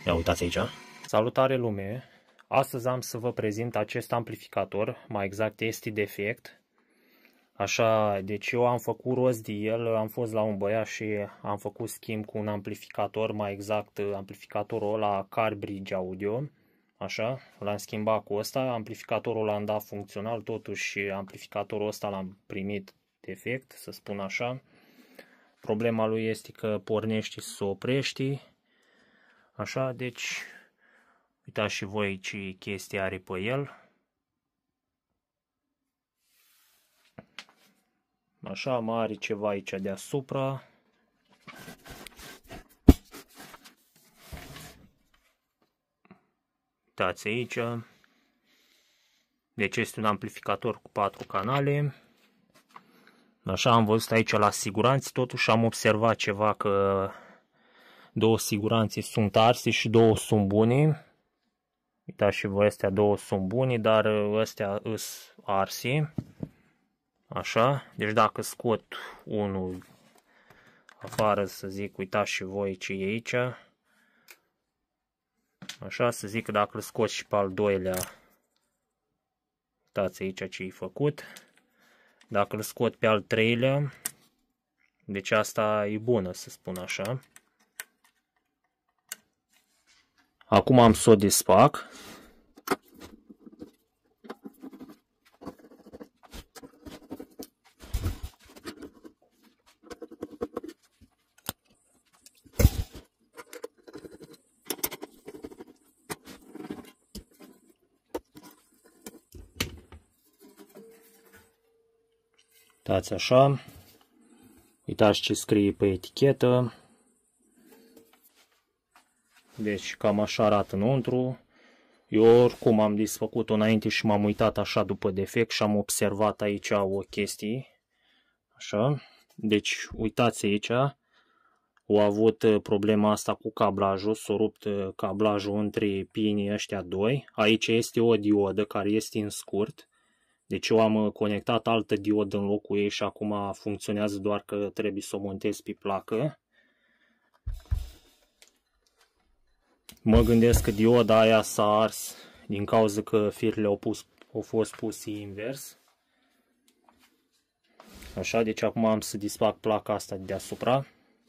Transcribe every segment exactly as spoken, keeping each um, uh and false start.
Ia uitați aici. Salutare lume! Astăzi am să vă prezint acest amplificator, mai exact este defect. Așa, deci eu am făcut rost de el, am fost la un băiat și am făcut schimb cu un amplificator, mai exact amplificatorul ăla Carbridge Audio. Așa, l-am schimbat cu ăsta, amplificatorul l-am dat funcțional, totuși amplificatorul ăsta l-am primit defect, să spun așa. Problema lui este că pornește și se oprește. Așa, deci uitați și voi ce chestie are pe el. Așa, mai are ceva aici deasupra. Uitați aici. Deci este un amplificator cu patru canale. Așa, am văzut aici la siguranțe, totuși am observat ceva, că două siguranțe sunt arse și două sunt bune. Uitați și voi, astea două sunt bune, dar astea îs arse. Așa, deci dacă scot unul afară, să zic, uitați și voi ce e aici. Așa, să zic că dacă îl scot și pe al doilea, uitați aici ce e făcut. Dacă îl scot pe al treilea, deci asta e bună, să spun așa. Acum am să o desfac. Uitați așa. Uitați ce scrie pe etichetă. Deci cam așa arată înăuntru. Eu oricum am desfăcut-o înainte și m-am uitat așa după defect și am observat aici o chestie. Așa. Deci uitați aici. Au avut problema asta cu cablajul. S-a rupt cablajul între pinii ăștia doi. Aici este o diodă care este în scurt. Deci eu am conectat altă diodă în locul ei și acum funcționează, doar că trebuie să o montez pe placă. Mă gândesc că dioda aia s-a ars din cauza că firele au, pus, au fost puse invers. Așa, deci acum am să desfac placa asta de deasupra.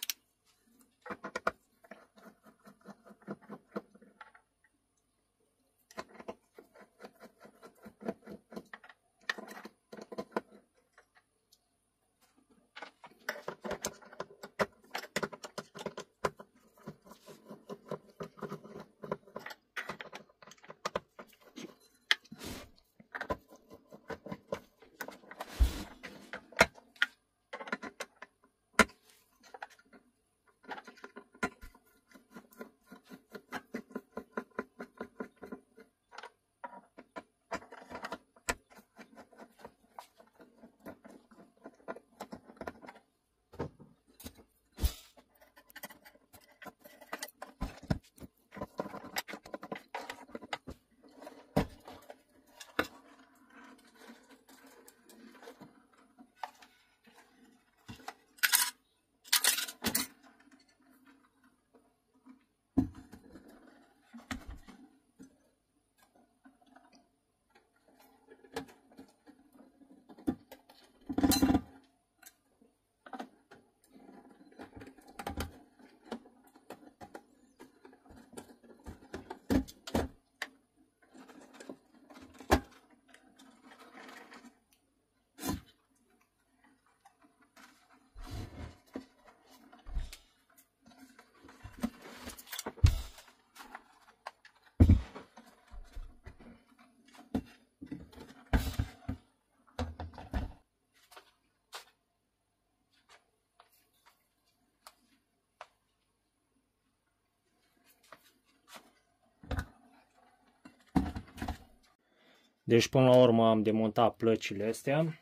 Deci până la urmă am demontat plăcile astea.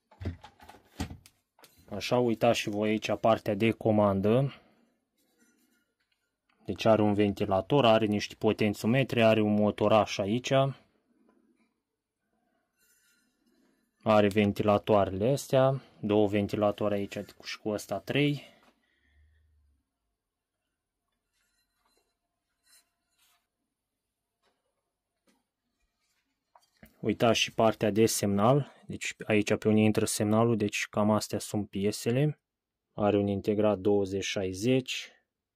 Așa, uitați și voi aici partea de comandă. Deci are un ventilator, are niște potențiometri, are un motoraș aici. Are ventilatoarele astea, două ventilatoare aici și cu ăsta trei. Uitați și partea de semnal, deci aici pe unde intră semnalul, deci cam astea sunt piesele. Are un integrat douăzeci șaizeci.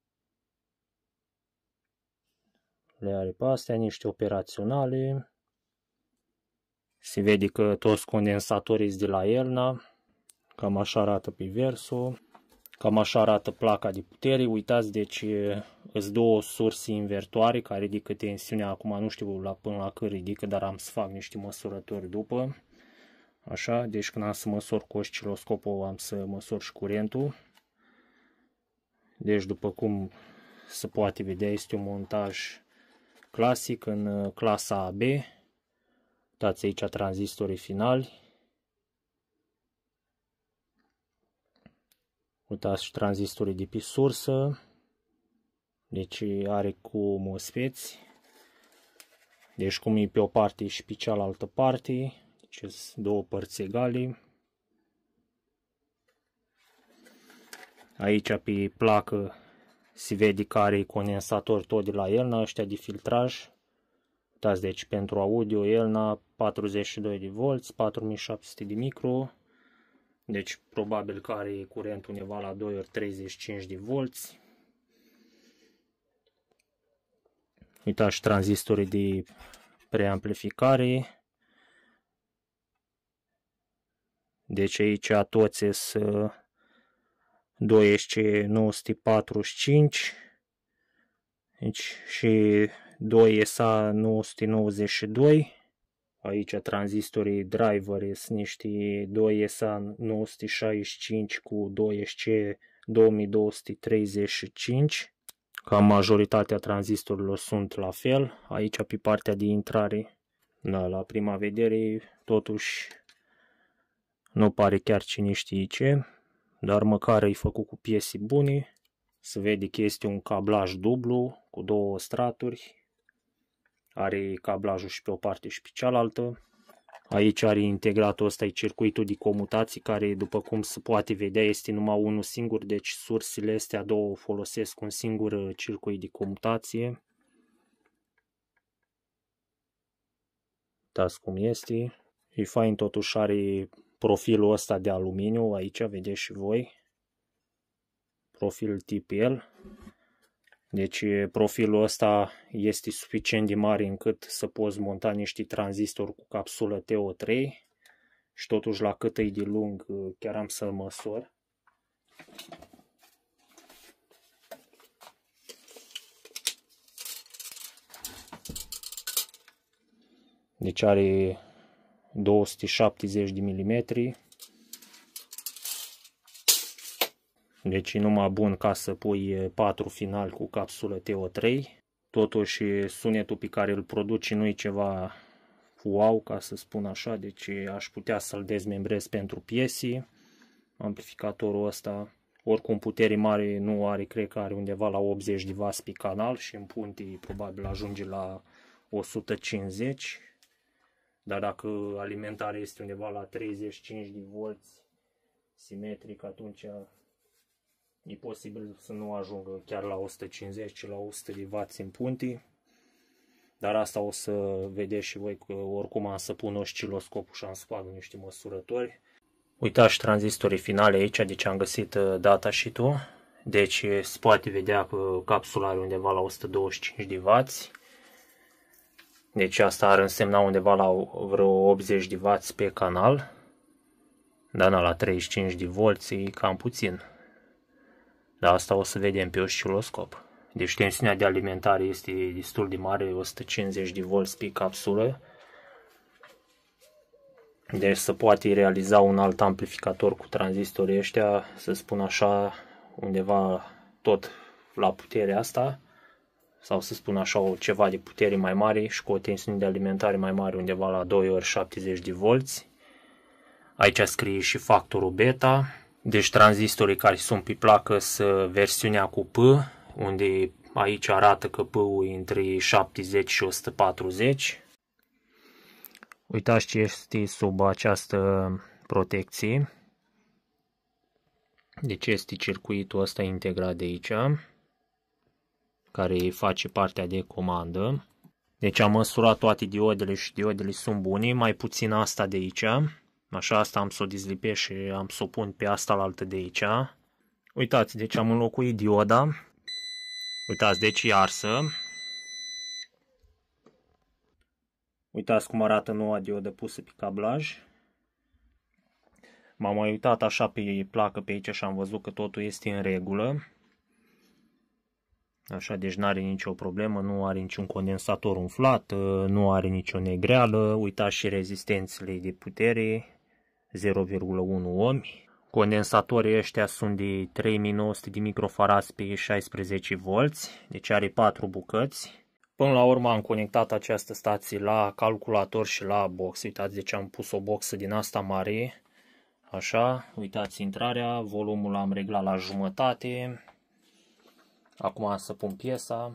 Le are pe astea, niște operaționale. Se vede că toți condensatorii sunt de la Elna. Cam așa arată pe versul. Cam așa arată placa de putere. Uitați, deci sunt două surse invertoare care ridică tensiunea. Acum nu știu la, până la cât ridică, dar am să fac niște măsurători după. Așa, deci când am să măsor cu osciloscopul, am să măsor și curentul. Deci după cum se poate vedea, este un montaj clasic în clasa A B. Uitați aici tranzistorii finali. Uitați și tranzistorii de pe sursă. Deci are cu mosfeți. Deci cum e pe o parte și pe cealaltă parte. Deci sunt două părți egale. Aici pe placă se vede că are condensator tot de la Elna, ăștia de filtraj. Uitați, deci pentru audio Elna patruzeci și doi de volți, patru mii șapte sute de micro. Deci probabil că are curent undeva la doi ori treizeci și cinci de volți. Uitați și tranzistorii de preamplificare. Deci aici toți sunt doi S C nouă sute patruzeci și cinci. Deci și doi S A nouă sute nouăzeci și doi. Aici tranzistorii driver sunt niște doi S A nouă sute șaizeci și cinci cu doi S C două mii două sute treizeci și cinci. Cam majoritatea tranzistorilor sunt la fel. Aici pe partea de intrare, da, la prima vedere, totuși nu pare chiar cine știe ce, dar măcar e făcut cu piese bune. Se vede că este un cablaj dublu cu două straturi. Are cablajul și pe o parte și pe cealaltă. Aici are integratul ăsta, e circuitul de comutații, care după cum se poate vedea este numai unul singur, deci sursele astea două folosesc un singur circuit de comutație. Uitați cum este. E fain, totuși are profilul ăsta de aluminiu, aici vedeți și voi. Profil tip L. Deci profilul ăsta este suficient de mare încât să poți monta niște tranzistori cu capsulă T O trei și totuși la cât e de lung chiar am să-l măsor. Deci are două sute șaptezeci de milimetri. Deci e numai bun ca să pui patru final cu capsulă T O trei. Totuși sunetul pe care îl produce nu e ceva wow, ca să spun așa. Deci aș putea să-l dezmembrez pentru piese. Amplificatorul ăsta, oricum putere mare nu are, cred că are undeva la optzeci de wați pe canal și în punte probabil ajunge la o sută cincizeci. Dar dacă alimentarea este undeva la treizeci și cinci de volți simetric, atunci e posibil să nu ajungă chiar la o sută cincizeci, ci la o sută de wați în punte. Dar asta o să vedeți și voi, că oricum am să pun osciloscopul și am să fac niște măsurători. Uitați tranzistorii finale aici, deci am găsit datasheet-ul. Deci se poate vedea că capsula are undeva la o sută douăzeci și cinci de wați. Deci asta ar însemna undeva la vreo optzeci de wați pe canal. Dar la treizeci și cinci de volți e cam puțin. Dar asta o să vedem pe osciloscop. Deci tensiunea de alimentare este destul de mare, o sută cincizeci de volți pe capsulă. Deci se poate realiza un alt amplificator cu tranzistorii ăștia, să spun așa, undeva tot la puterea asta. Sau să spun așa, ceva de putere mai mare și cu o tensiune de alimentare mai mare, undeva la doi ori șaptezeci de volți. Aici scrie și factorul beta. Deci tranzistorii care sunt pe placă sunt versiunea cu P, unde aici arată că P-ul e între șaptezeci și o sută patruzeci. Uitați ce este sub această protecție. Deci este circuitul ăsta integrat de aici, care face partea de comandă. Deci am măsurat toate diodele și diodele sunt bune, mai puțin asta de aici. Așa, asta am să o dezlipesc și am să o pun pe asta la altă de aici. Uitați, deci am înlocuit dioda. Uitați, deci e arsă. Uitați cum arată noua diodă pusă pe cablaj. M-am mai uitat așa pe placă pe aici și am văzut că totul este în regulă. Așa, deci nu are nicio problemă, nu are niciun condensator umflat, nu are nicio negreală. Uitați și rezistențele de putere, zero virgulă unu ohmi. Condensatorii ăștia sunt de trei mii nouă sute de microfarazi pe șaisprezece volți, deci are patru bucăți. Până la urmă am conectat această stație la calculator și la box. Uitați, deci am pus o boxă din asta mare. Așa, uitați intrarea, volumul am reglat la jumătate. Acum să pun piesa.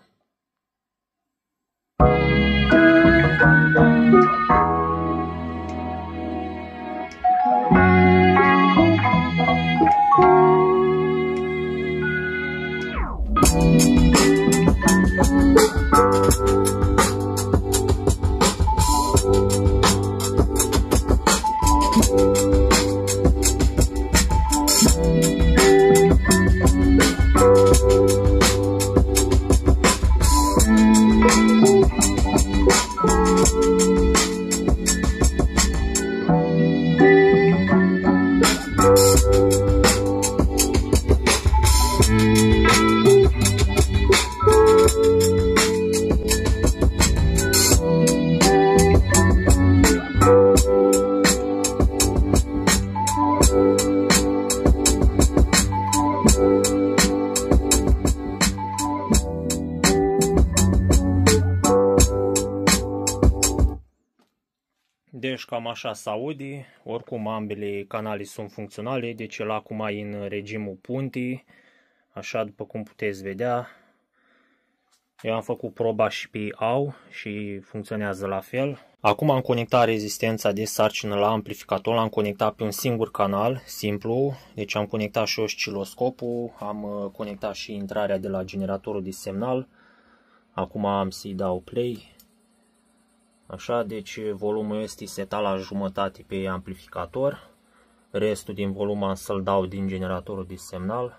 Deci cam așa se aude, oricum ambele canale sunt funcționale, deci el acum e în regimul puntii, așa după cum puteți vedea. Eu am făcut proba și pe A U și funcționează la fel. Acum am conectat rezistența de sarcină la amplificator, l-am conectat pe un singur canal, simplu, deci am conectat și osciloscopul, am conectat și intrarea de la generatorul de semnal. Acum am să-i dau play. Așa, deci volumul este setat la jumătate pe amplificator. Restul din volum am să-l dau din generatorul de semnal.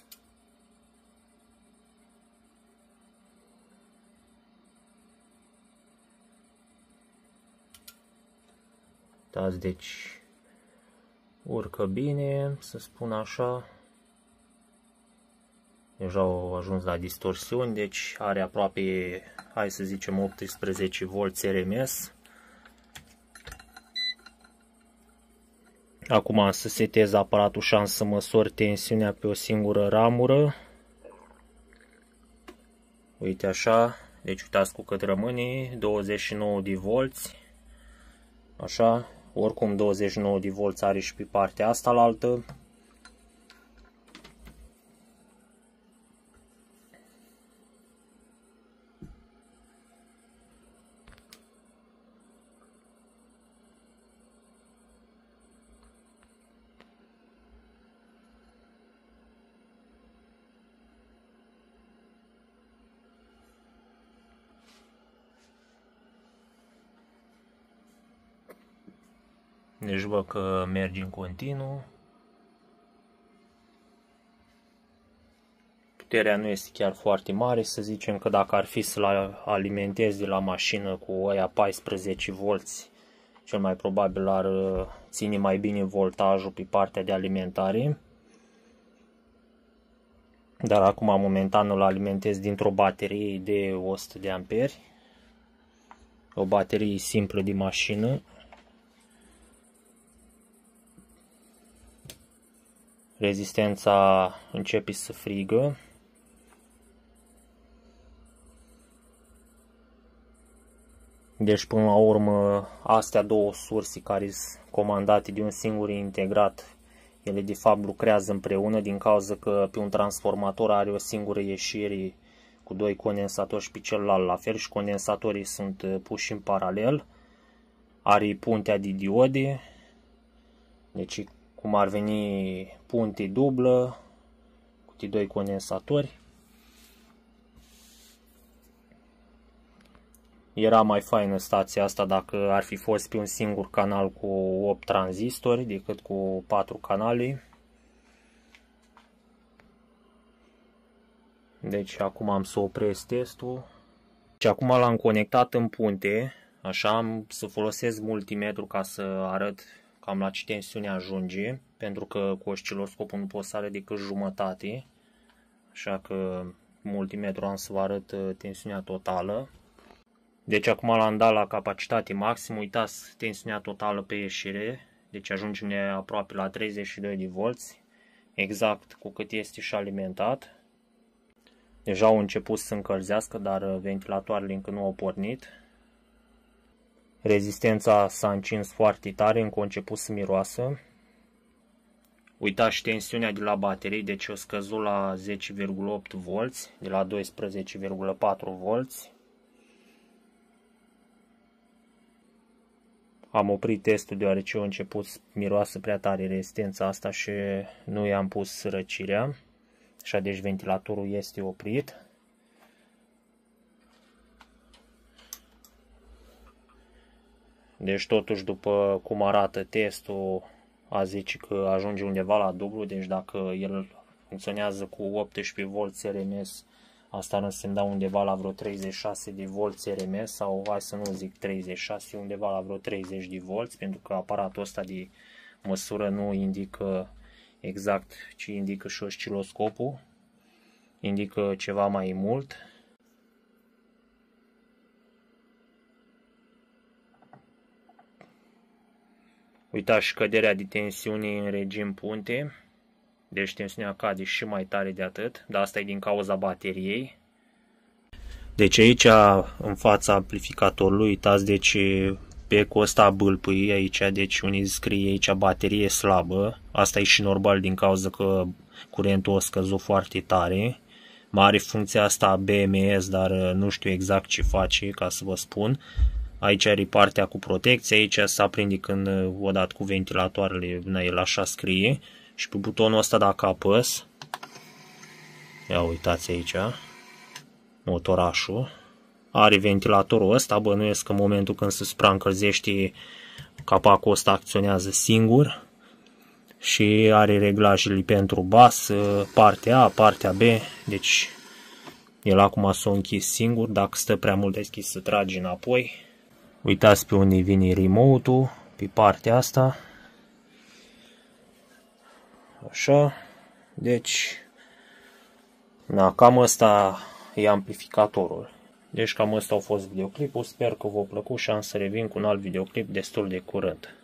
Uitați, deci urcă bine, să spun așa. Deja au ajuns la distorsiuni, deci are aproape, hai să zicem, optsprezece volți R M S. Acum am să setez aparatul și am să măsor tensiunea pe o singură ramură. Uite așa, deci uitați cu cât rămâne, douăzeci și nouă de volți. Așa, oricum douăzeci și nouă de volți are și pe partea asta la altă. Deci văd că merge în continuu. Puterea nu este chiar foarte mare, să zicem că dacă ar fi să-l alimentezi de la mașină cu aia paisprezece volți, cel mai probabil ar ține mai bine voltajul pe partea de alimentare. Dar acum momentan îl alimentez dintr-o baterie de o sută de amperi. O baterie simplă de mașină. Rezistența începe să frigă. Deci până la urmă astea două surse care sunt comandate de un singur integrat, ele de fapt lucrează împreună din cauza că pe un transformator are o singură ieșire cu doi condensatori și pe celălalt la fel și condensatorii sunt puși în paralel. Are puntea de diode, deci cum ar veni punte dublă cu cei doi condensatori. Era mai faină stația asta dacă ar fi fost pe un singur canal cu opt tranzistori decât cu patru canale. Deci acum am să opresc testul. Și acum l-am conectat în punte. Așa am să folosesc multimetru ca să arăt cam la ce tensiune ajunge. Pentru că cu osciloscopul nu pot să arăt decât jumătate. Așa că multimetru am să vă arăt tensiunea totală. Deci acum l-am dat la capacitate maximă. Uitați tensiunea totală pe ieșire. Deci ajungem aproape la treizeci și doi de volți. Exact cu cât este și alimentat. Deja au început să încălzească, dar ventilatoarele încă nu au pornit. Rezistența s-a încins foarte tare, încă a început să miroasă. Uitați tensiunea de la baterii, deci a scăzut la zece virgulă opt volți, de la doisprezece virgulă patru volți. Am oprit testul deoarece a început să miroasă prea tare rezistența asta și nu i-am pus răcirea. Așa, deci ventilatorul este oprit. Deci totuși după cum arată testul, a zice că ajunge undeva la dublu. Deci dacă el funcționează cu optsprezece volți R M S, asta ar însemna undeva la vreo treizeci și șase de volți R M S, sau hai să nu zic treizeci și șase, undeva la vreo treizeci de volți, pentru că aparatul ăsta de măsură nu indică exact ce indică și osciloscopul. Indică ceva mai mult. Uitați scăderea de tensiune în regim punte. Deci tensiunea cade și mai tare de atât. Dar asta e din cauza bateriei. Deci aici în fața amplificatorului, uitați, deci pe ecul ăsta bâlpâi aici, deci unii scrie aici baterie slabă. Asta e și normal din cauza că curentul a scăzut foarte tare. Mai are funcția asta B M S, dar nu știu exact ce face, ca să vă spun. Aici are partea cu protecție, aici se aprinde când o dat cu ventilatoarele, el așa scrie. Și pe butonul ăsta dacă apăs, ia uitați aici, motorașul, are ventilatorul ăsta, bănuiesc că în momentul când se supraîncălzește, capacul ăsta acționează singur. Și are reglajele pentru bas, partea A, partea B, deci el acum s-a închis singur, dacă stă prea mult deschis să trage înapoi. Uitați pe unde vine remote-ul, pe partea asta. Așa, deci, na, cam ăsta e amplificatorul. Deci cam ăsta a fost videoclipul, sper că v-a plăcut și am să revin cu un alt videoclip destul de curând.